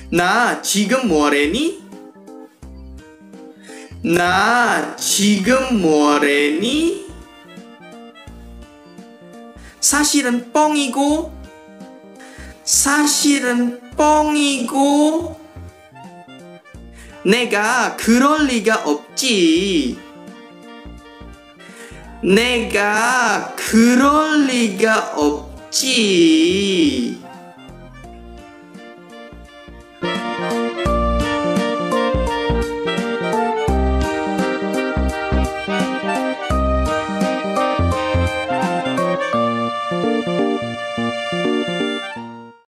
나 지금 뭐래니? 나 지금 뭐래니? 사실은 뻥이고 사실은 뻥이고 내가 그럴 리가 없지. 내가 그럴 리가 없지.